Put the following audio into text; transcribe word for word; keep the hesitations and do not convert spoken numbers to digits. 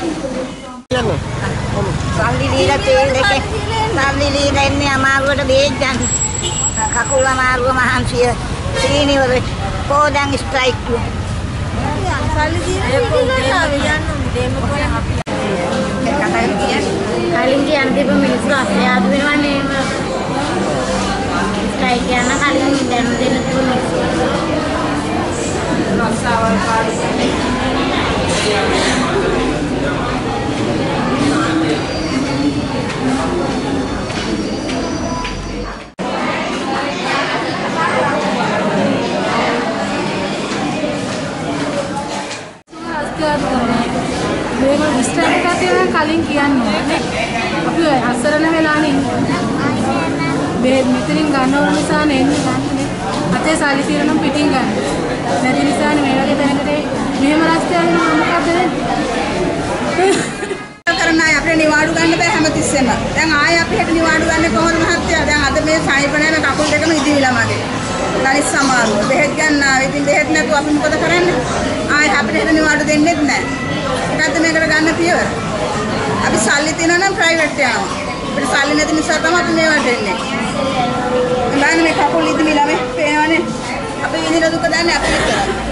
Sali dila teel එක sali dila එන්නේ අමාරුවට බේත් ගන්න. කකුල අමාරුව මහන්සිය සීනි වල පොඩ්ඩක් ස්ට්‍රයික් තු. සල්ලි දීලා යන්න දෙන්න කොහේ අපි. කතාවෙන් කියන්නේ. කලින් කියන දීප මිනිස්සු අස්යාද වෙනවනේ. ස්ට්‍රයික් යන කලින් දැන් දෙන්න තුනේ. රස්සාවල් පාඩු. මේක විස්තර කරලා කලින් කියන්නේ අපි අසරණ වෙලානේ බෙහෙත් මෙතනින් ගන්න ඕන නිසා නේ එන්නේ ගන්නනේ අතේ සල්ලි තියෙන නම් පිටින් ගන්න නැති නිසානේ මේ වගේ තැනකට මෙහෙම රස්තියක් මොකක්ද කරන්න ආය අපේ නිවාඩු ගන්න බෑ හැමතිස්සෙම දැන් ආය අපි හෙට නිවාඩු ගන්න කොහොමද මහත්තයා දැන් අද මේ සයිපනේන කකුල් දෙකම ඉදිවිලා මගේ තනිස් සමාරුව බෙහෙත් ගන්න ආවේ ඉතින් බෙහෙත් නැතුව අපි මොකද කරන්නේ ආය අපිට හෙට නිවාඩු දෙන්නෙත් නැහැ මොකද්ද මේකට ගන්න පියවර? අපි සල්ලි තියනවා නම් ප්‍රයිවට් යනවා. අපිට සල්ලි නැති නිසා තමයි අපි මේවට එන්නේ. බලන්න මේ කකුල් ඉදිමිලා මේ පේනවනේ. අපි විඳින දුක දන්නේ අපි විතරයි.